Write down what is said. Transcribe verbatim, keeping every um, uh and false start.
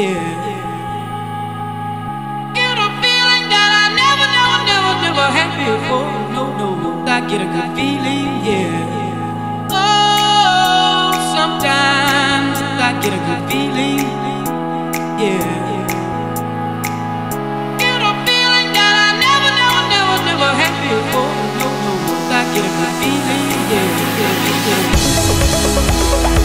yeah. Get a feeling that I never, never, never, never had before. No, no, I get a good feeling, yeah. Oh, sometimes I get a good feeling, yeah. Get a feeling that I never, never, never, never had before. No, no, I get a good feeling, yeah, yeah, yeah.